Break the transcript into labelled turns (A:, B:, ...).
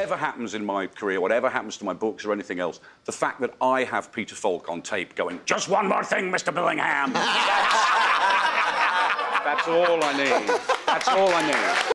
A: whatever happens in my career, whatever happens to my books or anything else, the fact that I have Peter Falk on tape going, "Just one more thing, Mr. Billingham." That's all I need. That's all I need.